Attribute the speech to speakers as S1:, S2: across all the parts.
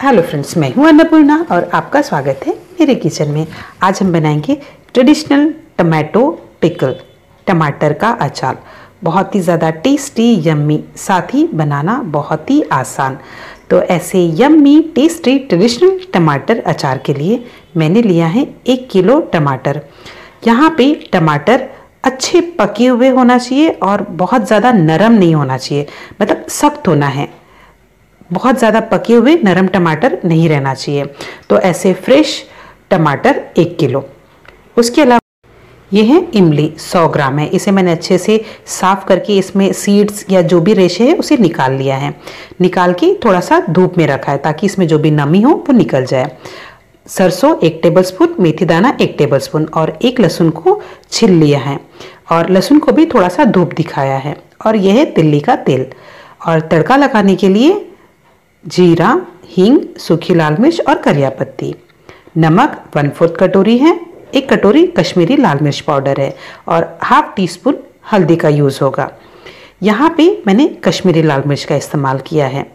S1: Hello friends, मैं हूं अन्नपूर्णा और आपका स्वागत है मेरे किचन में। आज हम बनाएंगे ट्रेडिशनल टमाटो पिकल, टमाटर का अचार। बहुत ही ज़्यादा टेस्टी, यम्मी, साथ ही बनाना बहुत ही आसान। तो ऐसे यम्मी टेस्टी ट्रेडिशनल टमाटर अचार के लिए मैंने लिया है 1 किलो टमाटर। यहाँ पे टमाटर अच्छे पके हुए होना चाहिए और बहुत ज़्यादा नरम नहीं होना चाहिए, मतलब सख्त होना है। बहुत ज़्यादा पके हुए नरम टमाटर नहीं रहना चाहिए। तो ऐसे फ्रेश टमाटर 1 किलो। उसके अलावा ये है इमली 100 ग्राम है। इसे मैंने अच्छे से साफ़ करके इसमें सीड्स या जो भी रेशे है उसे निकाल लिया है। निकाल के थोड़ा सा धूप में रखा है ताकि इसमें जो भी नमी हो वो निकल जाए। सरसों 1 टेबलस्पून, मेथी दाना 1 टेबलस्पून और 1 लहसुन को छिल लिया है और लहसुन को भी थोड़ा सा धूप दिखाया है। और यह है तिल्ली का तेल। और तड़का लगाने के लिए जीरा, हींग, सूखी लाल मिर्च और करिया पत्ती। नमक 1/4 कटोरी है। 1 कटोरी कश्मीरी लाल मिर्च पाउडर है और ½ टीस्पून हल्दी का यूज़ होगा। यहाँ पे मैंने कश्मीरी लाल मिर्च का इस्तेमाल किया है।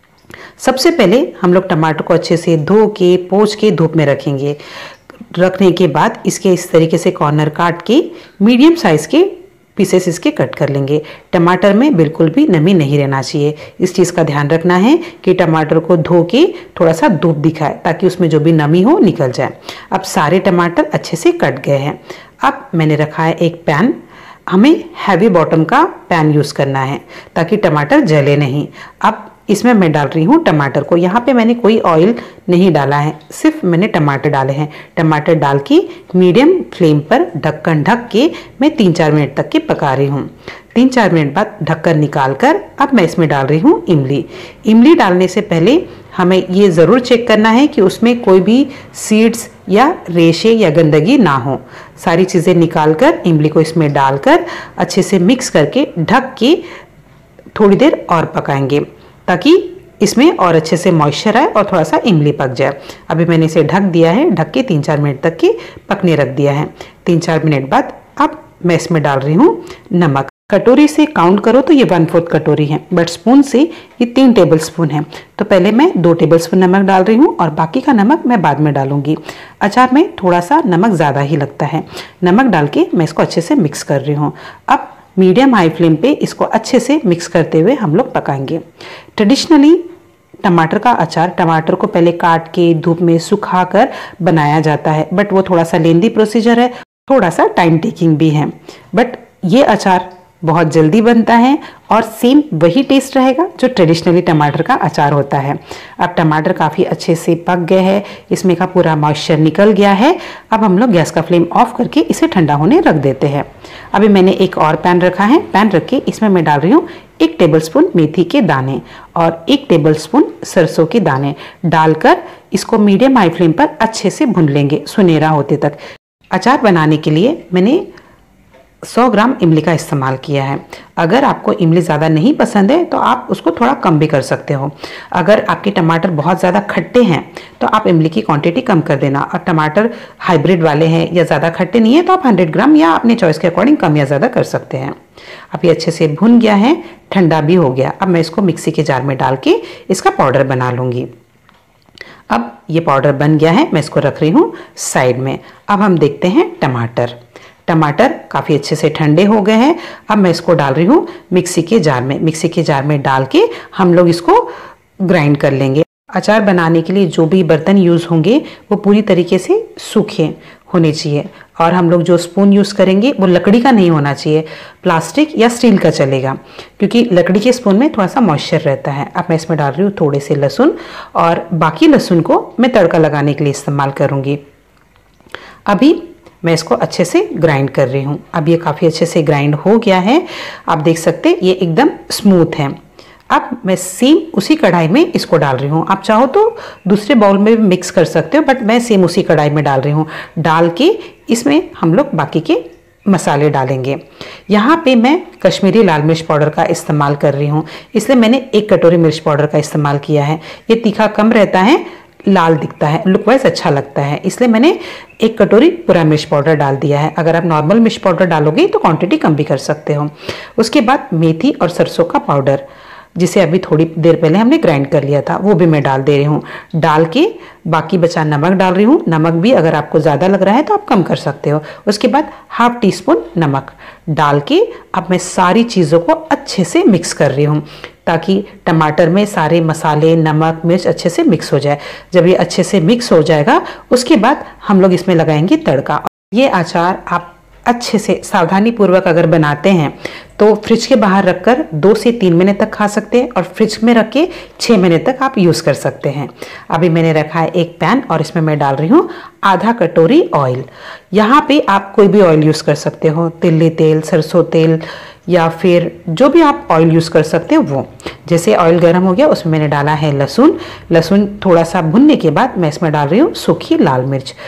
S1: सबसे पहले हम लोग टमाटर को अच्छे से धो के पोंछ के धूप में रखेंगे। रखने के बाद इसके इस तरीके से कॉर्नर काट के मीडियम साइज़ के पीसेस इसके कट कर लेंगे। टमाटर में बिल्कुल भी नमी नहीं रहना चाहिए। इस चीज़ का ध्यान रखना है कि टमाटर को धो के थोड़ा सा धूप दिखाए ताकि उसमें जो भी नमी हो निकल जाए। अब सारे टमाटर अच्छे से कट गए हैं। अब मैंने रखा है एक पैन। हमें हैवी बॉटम का पैन यूज़ करना है ताकि टमाटर जले नहीं। अब इसमें मैं डाल रही हूँ टमाटर को। यहाँ पे मैंने कोई ऑयल नहीं डाला है, सिर्फ मैंने टमाटर डाले हैं। टमाटर डाल के मीडियम फ्लेम पर ढक्कन ढक के मैं 3-4 मिनट तक के पका रही हूँ। 3-4 मिनट बाद ढक्कन निकाल कर अब मैं इसमें डाल रही हूँ इमली। इमली डालने से पहले हमें ये ज़रूर चेक करना है कि उसमें कोई भी सीड्स या रेशे या गंदगी ना हो। सारी चीज़ें निकाल कर इमली को इसमें डालकर अच्छे से मिक्स करके ढक के थोड़ी देर और पकाएंगे ताकि इसमें और अच्छे से मॉइस्चर आए और थोड़ा सा इमली पक जाए। अभी मैंने इसे ढक दिया है। ढक के 3-4 मिनट तक के पकने रख दिया है। 3-4 मिनट बाद अब मैं इसमें डाल रही हूँ नमक। कटोरी से काउंट करो तो ये 1/4 कटोरी है, बट स्पून से ये 3 टेबलस्पून है। तो पहले मैं 2 टेबलस्पून नमक डाल रही हूँ और बाकी का नमक मैं बाद में डालूंगी। अचार में थोड़ा सा नमक ज़्यादा ही लगता है। नमक डाल के मैं इसको अच्छे से मिक्स कर रही हूँ। अब मीडियम हाई फ्लेम पे इसको अच्छे से मिक्स करते हुए हम लोग पकाएंगे। ट्रेडिशनली टमाटर का अचार टमाटर को पहले काट के धूप में सुखा कर बनाया जाता है, बट वो थोड़ा सा लेंदी प्रोसीजर है, थोड़ा सा टाइम टेकिंग भी है। बट ये अचार बहुत जल्दी बनता है और सेम वही टेस्ट रहेगा जो ट्रेडिशनली टमाटर का अचार होता है। अब टमाटर काफ़ी अच्छे से पक गए हैं, इसमें का पूरा मॉइस्चर निकल गया है। अब हम लोग गैस का फ्लेम ऑफ करके इसे ठंडा होने रख देते हैं। अभी मैंने एक और पैन रखा है। पैन रख के इसमें मैं डाल रही हूँ 1 टेबलस्पून मेथी के दाने और 1 टेबलस्पून सरसों के दाने डालकर इसको मीडियम हाई फ्लेम पर अच्छे से भून लेंगे सुनहरा होते तक। अचार बनाने के लिए मैंने 100 ग्राम इमली का इस्तेमाल किया है। अगर आपको इमली ज़्यादा नहीं पसंद है तो आप उसको थोड़ा कम भी कर सकते हो। अगर आपके टमाटर बहुत ज़्यादा खट्टे हैं तो आप इमली की क्वांटिटी कम कर देना। और टमाटर हाइब्रिड वाले हैं या ज़्यादा खट्टे नहीं है तो आप 100 ग्राम या अपने चॉइस के अकॉर्डिंग कम या ज़्यादा कर सकते हैं। अब ये अच्छे से भुन गया है, ठंडा भी हो गया। अब मैं इसको मिक्सी के जार में डाल के इसका पाउडर बना लूँगी। अब ये पाउडर बन गया है, मैं इसको रख रही हूँ साइड में। अब हम देखते हैं टमाटर काफ़ी अच्छे से ठंडे हो गए हैं। अब मैं इसको डाल रही हूँ मिक्सी के जार में। मिक्सी के जार में डाल के हम लोग इसको ग्राइंड कर लेंगे। अचार बनाने के लिए जो भी बर्तन यूज़ होंगे वो पूरी तरीके से सूखे होने चाहिए। और हम लोग जो स्पून यूज़ करेंगे वो लकड़ी का नहीं होना चाहिए, प्लास्टिक या स्टील का चलेगा, क्योंकि लकड़ी के स्पून में थोड़ा सा मॉइस्चर रहता है। अब मैं इसमें डाल रही हूँ थोड़े से लहसुन और बाकी लहसुन को मैं तड़का लगाने के लिए इस्तेमाल करूँगी। अभी मैं इसको अच्छे से ग्राइंड कर रही हूँ। अब ये काफ़ी अच्छे से ग्राइंड हो गया है। आप देख सकते ये एकदम स्मूथ है। अब मैं सेम उसी कढ़ाई में इसको डाल रही हूँ। आप चाहो तो दूसरे बाउल में भी मिक्स कर सकते हो, बट मैं सेम उसी कढ़ाई में डाल रही हूँ। डाल के इसमें हम लोग बाकी के मसाले डालेंगे। यहाँ पे मैं कश्मीरी लाल मिर्च पाउडर का इस्तेमाल कर रही हूँ, इसलिए मैंने 1 कटोरी मिर्च पाउडर का इस्तेमाल किया है। ये तीखा कम रहता है, लाल दिखता है, लुक वाइज अच्छा लगता है, इसलिए मैंने 1 कटोरी पूरा मिर्च पाउडर डाल दिया है। अगर आप नॉर्मल मिर्च पाउडर डालोगे तो क्वांटिटी कम भी कर सकते हो। उसके बाद मेथी और सरसों का पाउडर जिसे अभी थोड़ी देर पहले हमने ग्राइंड कर लिया था, वो भी मैं डाल दे रही हूँ। डाल के बाकी बचा नमक डाल रही हूँ। नमक भी अगर आपको ज़्यादा लग रहा है तो आप कम कर सकते हो। उसके बाद हाफ टी स्पून नमक डाल के अब मैं सारी चीज़ों को अच्छे से मिक्स कर रही हूँ, ताकि टमाटर में सारे मसाले, नमक, मिर्च अच्छे से मिक्स हो जाए। जब ये अच्छे से मिक्स हो जाएगा उसके बाद हम लोग इसमें लगाएंगे तड़का। ये अचार आप अच्छे से सावधानी पूर्वक अगर बनाते हैं तो फ्रिज के बाहर रखकर 2 से 3 महीने तक खा सकते हैं और फ्रिज में रख के 6 महीने तक आप यूज़ कर सकते हैं। अभी मैंने रखा है एक पैन और इसमें मैं डाल रही हूँ आधा कटोरी ऑयल। यहाँ पे आप कोई भी ऑयल यूज़ कर सकते हो, तिल्ली तेल, सरसों तेल या फिर जो भी आप ऑयल यूज़ कर सकते हो वो। जैसे ऑयल गर्म हो गया उसमें मैंने डाला है लहसुन थोड़ा सा भुनने के बाद मैं इसमें डाल रही हूँ सूखी लाल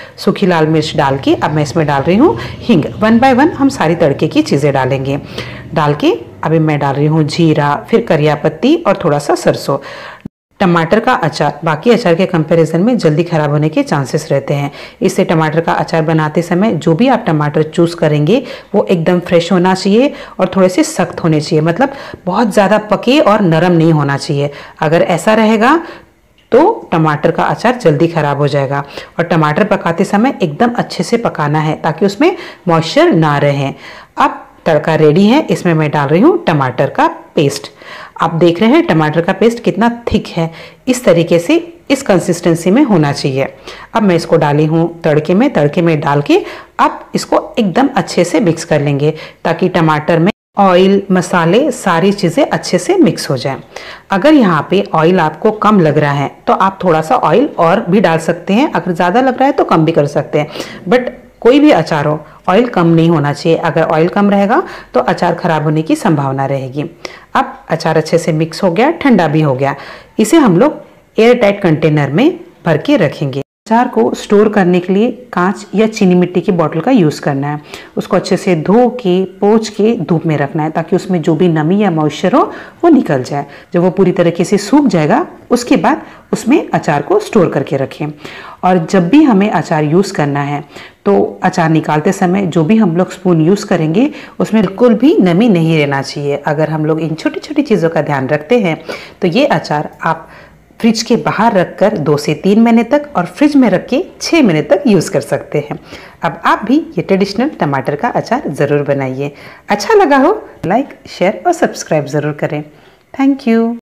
S1: मिर्च डाल के अब मैं इसमें डाल रही हूँ हींग। 1 बाय 1 हम सारी तड़के की चीज़ें डालेंगे। डाल के अभी मैं डाल रही हूँ जीरा, फिर करिया पत्ती और थोड़ा सा सरसों। टमाटर का अचार बाकी अचार के कंपैरिजन में जल्दी खराब होने के चांसेस रहते हैं, इससे टमाटर का अचार बनाते समय जो भी आप टमाटर चूज़ करेंगे वो एकदम फ्रेश होना चाहिए और थोड़े से सख्त होने चाहिए, मतलब बहुत ज़्यादा पके और नरम नहीं होना चाहिए। अगर ऐसा रहेगा तो टमाटर का अचार जल्दी खराब हो जाएगा। और टमाटर पकाते समय एकदम अच्छे से पकाना है ताकि उसमें मॉइस्चर ना रहे। अब तड़का रेडी है, इसमें मैं डाल रही हूँ टमाटर का पेस्ट। आप देख रहे हैं टमाटर का पेस्ट कितना थिक है, इस तरीके से इस कंसिस्टेंसी में होना चाहिए। अब मैं इसको डाली हूँ तड़के में डाल के अब इसको एकदम अच्छे से मिक्स कर लेंगे ताकि टमाटर में ऑयल, मसाले, सारी चीज़ें अच्छे से मिक्स हो जाएं। अगर यहाँ पे ऑयल आपको कम लग रहा है तो आप थोड़ा सा ऑयल और भी डाल सकते हैं, अगर ज़्यादा लग रहा है तो कम भी कर सकते हैं। बट कोई भी अचार हो ऑयल कम नहीं होना चाहिए, अगर ऑयल कम रहेगा तो अचार खराब होने की संभावना रहेगी। अब अचार अच्छे से मिक्स हो गया, ठंडा भी हो गया। इसे हम लोग एयर टाइट कंटेनर में भर के रखेंगे। अचार को स्टोर करने के लिए कांच या चीनी मिट्टी की बोतल का यूज़ करना है। उसको अच्छे से धो के पोंछ के धूप में रखना है ताकि उसमें जो भी नमी या मॉइस्चर हो वो निकल जाए। जब वो पूरी तरीके से सूख जाएगा उसके बाद उसमें अचार को स्टोर करके रखें। और जब भी हमें अचार यूज़ करना है तो अचार निकालते समय जो भी हम लोग स्पून यूज़ करेंगे उसमें बिल्कुल भी नमी नहीं रहना चाहिए। अगर हम लोग इन छोटी छोटी चीज़ों का ध्यान रखते हैं तो ये अचार आप फ्रिज के बाहर रखकर 2 से 3 महीने तक और फ्रिज में रख के 6 महीने तक यूज़ कर सकते हैं। अब आप भी ये ट्रेडिशनल टमाटर का अचार ज़रूर बनाइए। अच्छा लगा हो लाइक, शेयर और सब्सक्राइब ज़रूर करें। Thank you.